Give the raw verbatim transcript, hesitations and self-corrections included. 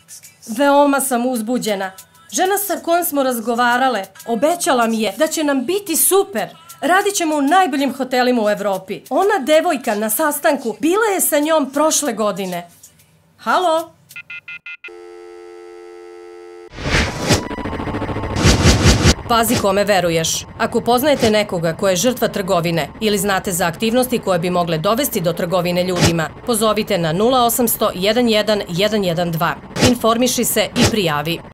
Veoma sam uzbuđena. Žena sa kojom smo razgovarale obećala mi je da će nam biti super. Radit ćemo u najboljim hotelima u Evropi. Ona devojka na sastanku bila je sa njom prošle godine. Halo? Pazi kome veruješ. Ako poznajete nekoga ko je žrtva trgovine ili znate za aktivnosti koje bi mogle dovesti do trgovine ljudima, pozovite na nula osam zero zero jedan jedan jedan jedan dva. Informiši se i prijavi.